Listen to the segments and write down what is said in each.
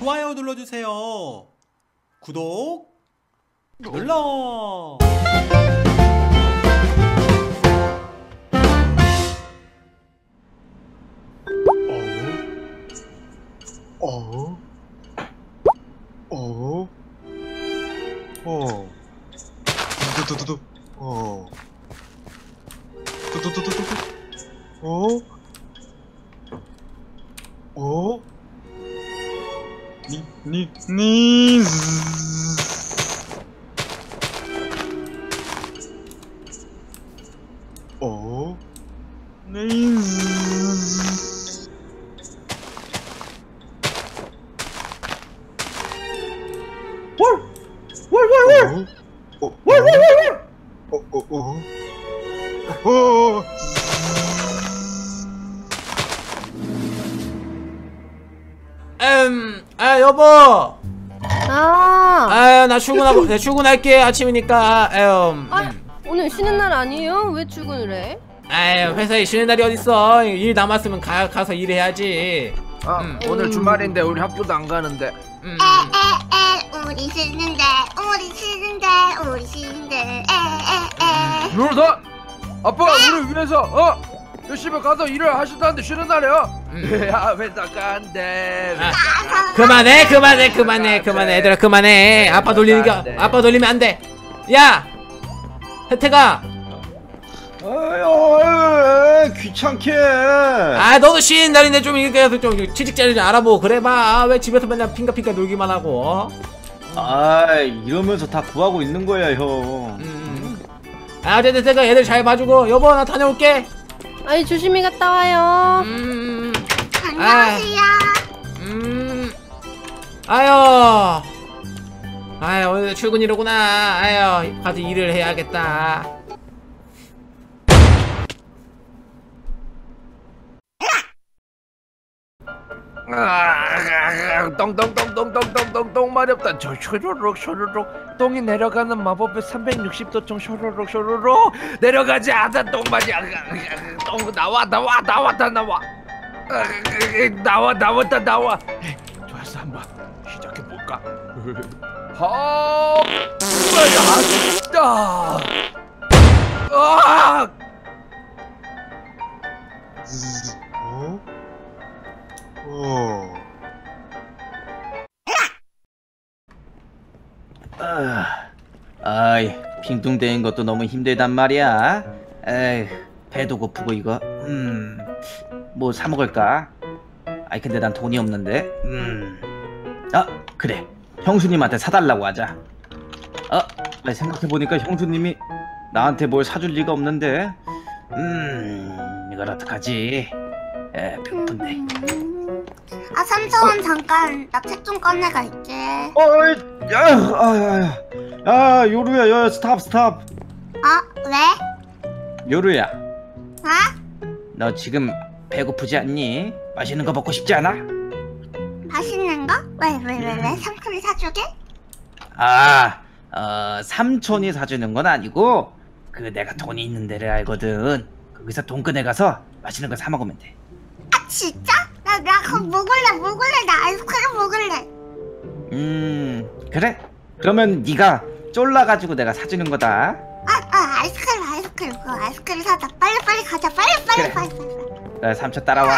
좋아요 눌러주세요. 구독 눌러. 여보. 나 출근하고, 네, 출근할게. 아침이니까. 오늘 쉬는 날 아니에요? 왜 출근을 해? 회사에 쉬는 날이 어딨어. 일 남았으면 가서 일해야지. 오늘 주말인데 우리 학교도 안 가는데. 우리 쉬는데 누르다 아빠가 우리를 위해서 열심히 가서 일을 하신다는데 쉬는 날이야. 야, 회사 간대. 그만해 얘들아. 그만해. 아빠 돌리면 안 돼. 야, 혜태가. 귀찮게. 너도 쉬는 날인데 좀 이렇게 좀 취직 자리 좀 알아보고 그래봐. 왜 집에서 맨날 핑가핑가 놀기만 하고. 이러면서 다 구하고 있는 거야, 형. 어쨌든 제가 애들 잘 봐주고. 여보, 나 다녀올게. 조심히 갔다 와요. 안녕하세요. 오늘 출근이로구나. 가서 일을 해야겠다. 똥 마렵다. 저 쇼로록 똥이 내려가는 마법의 360도 총 쇼로록 내려가지 않아. 똥 마리. 똥 나와. 좋았어, 한번 시작해 볼까. 빈둥대는 것도 너무 힘들단 말이야. 배도 고프고 이거. 뭐 사 먹을까? 근데 난 돈이 없는데. 그래. 형수님한테 사달라고 하자. 생각해보니까 형수님이 나한테 뭘 사줄 리가 없는데. 이걸 어떡하지? 배고픈데. 삼촌 잠깐 나 책 좀 꺼내가 있게. 요루야, 스탑. 왜? 요루야. 너 지금 배고프지 않니? 맛있는 거 먹고 싶지 않아? 맛있는 거? 왜? 삼촌이 사주게? 삼촌이 사주는 건 아니고 내가 돈이 있는 데를 알거든. 거기서 돈 꺼내가서 맛있는 거 사 먹으면 돼. 진짜? 나 그거 먹을래. 나 아이스크림 먹을래. 그래? 그러면 네가 쫄라가지고 내가 사주는 거다. 아이스크림. 그거 아이스크림 사자. 빨리 가자. 빨리. 삼촌 따라와.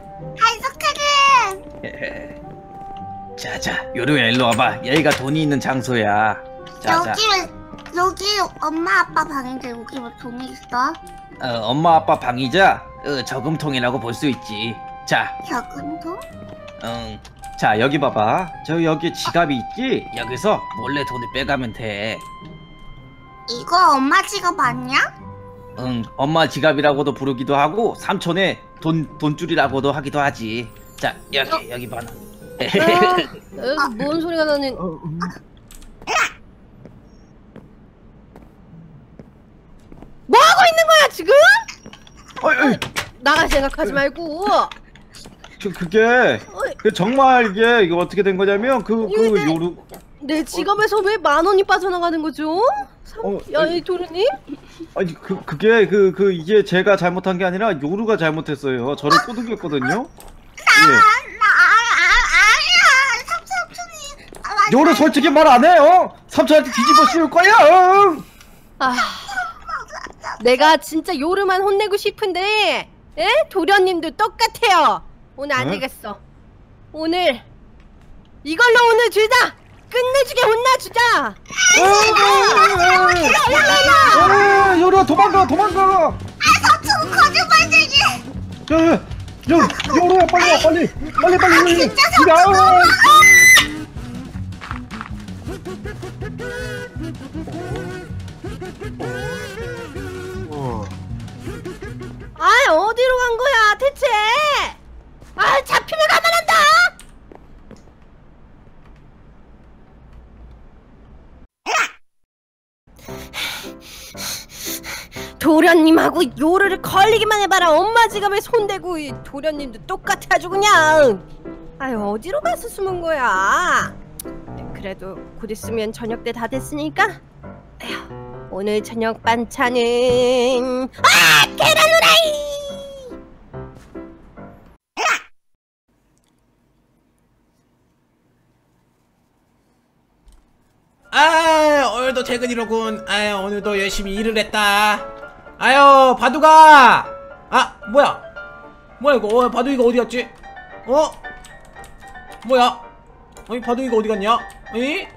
아이스크림. 자자, 요루야 일로 와봐. 여기가 돈이 있는 장소야. 자자. 여기 엄마 아빠 방인데 여기 뭐 돈이 있어? 엄마 아빠 방이자 저금통이라고 볼 수 있지. 자. 저금통? 자, 여기 봐봐. 여기 지갑이 있지? 여기서 몰래 돈을 빼가면 돼. 이거 엄마 지갑 아니야? 엄마 지갑이라고도 부르기도 하고 삼촌의 돈줄이라고도 하기도 하지. 자, 여기 봐. 뭔 소리가 나는. 뭐 하고 있는 거야 지금? 나갈 생각하지 말고. 그게 정말 이거 어떻게 된 거냐면 요루. 내 지갑에서 왜 10,000원이 빠져나가는 거죠? 이 도르님? 그게 이게 제가 잘못한 게 아니라 요루가 잘못했어요. 저를 꼬드겼거든요. 아니야. 삼촌 요루 솔직히 말 안 해요. 삼촌한테 뒤집어 씌울 거야. 아, 내가 진짜 요르만 혼내고 싶은데, 에? 도련님도 똑같아요. 오늘 안 응? 되겠어. 오늘 이걸로 오늘 둘 다 끝내주게 혼나주자. 요루야 도망가. 삼촌 거짓말쟁이. 요루야 빨리 와 빨리. 진짜 야. 아, 어디로 간 거야 대체? 아, 잡히면 가만한다. 도련님하고 요르를 걸리기만 해봐라. 엄마 지갑에 손대고 이 도련님도 똑같아 아주 그냥. 아유, 어디로 가서 숨은 거야? 그래도 곧 있으면 저녁 때 다 됐으니까. 에휴, 오늘 저녁 반찬은 계란 후라이. 오늘도 퇴근이로군. 오늘도 열심히 일을 했다. 바둑아. 뭐야 이거. 바둑이가 어디 갔지? 뭐야? 아니, 바둑이가 어디 갔냐? 아니?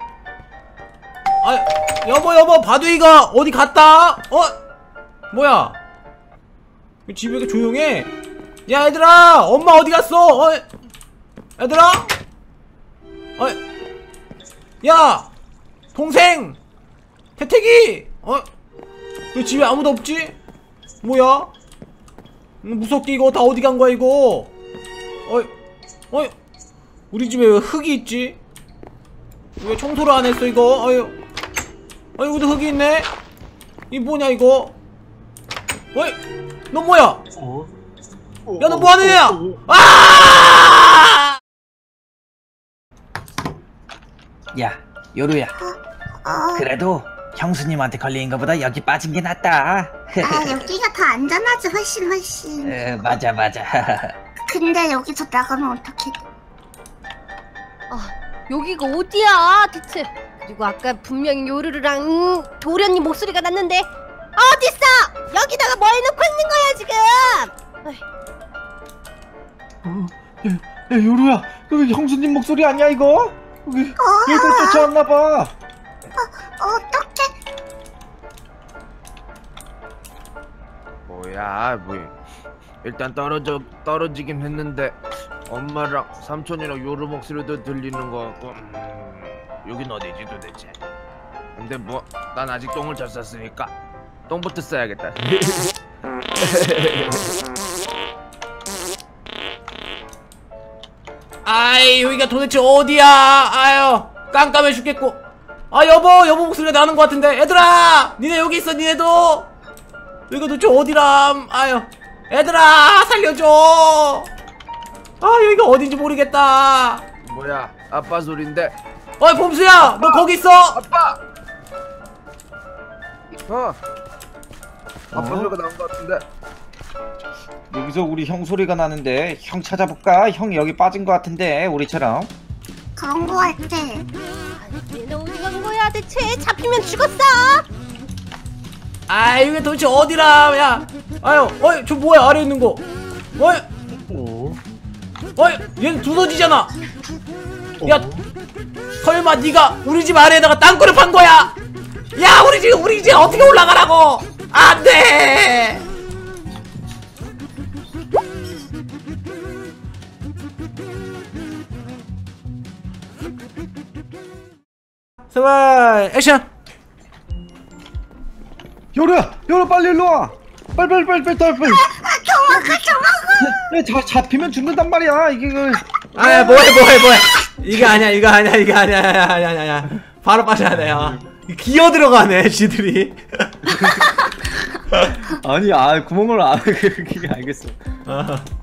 여보, 바둑이가 어디 갔다? 뭐야? 집이 왜 이렇게 조용해? 야, 얘들아, 엄마 어디 갔어? 얘들아? 야, 동생, 태태기, 왜 집에 아무도 없지? 뭐야? 무섭게 이거 다 어디 간 거야 이거? 우리 집에 왜 흙이 있지? 왜 청소를 안 했어 이거? 여기도 흙이 있네. 이 뭐냐 이거? 너 뭐야? 야, 너 뭐하는 애야? 야 요루야. 그래도 형수님한테 걸린 거보다 여기 빠진 게 낫다. 여기가 더 안전하지 훨씬. 맞아. 근데 여기서 나가면 어떡해? 여기가 어디야 대체? 그리고 아까 분명히 요르르랑 도련님 목소리가 났는데 어딨어? 여기다가 뭘 놓고 있는 거야 지금? 야 요루야, 그 형수님 목소리 아니야 이거? 여기 쫓아왔나봐. 어떡해? 뭐야 일단 떨어지긴 했는데 엄마랑 삼촌이랑 요루 목소리도 들리는 거 같고. 여긴 어디지 도대체? 근데 뭐 난 아직 똥을 잘 쌌으니까 똥부터 싸야겠다. 여기가 도대체 어디야? 깜깜해 죽겠고. 여보 목소리가 나는 것 같은데. 얘들아, 니네 여기 있어. 니네도 여기가 도대체 어디람? 얘들아, 살려줘. 여기가 어딘지 모르겠다. 뭐야, 아빠 소린데. 봄수야, 너 거기 있어? 아빠 소리가 난 것 같은데. 여기서 우리 형 소리가 나는데 형 찾아볼까? 형 여기 빠진 것 같은데 우리처럼. 그런 거 같아. 얘네 어디 간 거야 대체? 잡히면 죽었어. 이게 도대체 어디라? 야, 저 뭐야 아래 있는 거? 얘는 두더지잖아. 야, 설마 네가 우리 집 아래에다가 땅굴을 판 거야? 야, 우리 집 어떻게 올라가라고? 안 돼. 제발 액션. 요루야, 빨리 일로 와. 빨리. 도망가. 야, 잡히면 죽는단 말이야. 이게 뭐해. 이게 아니야. 바로 빠져야 돼요. 기어 들어가네, 지들이. 아니, 구멍을 그게 알겠어.